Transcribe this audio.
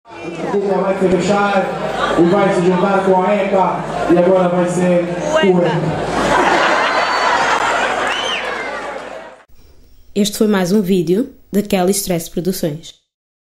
A Cuca vai se fechar e vai se juntar com a ECA e agora vai ser o ECA. Este foi mais um vídeo da Kelly Stress Produções.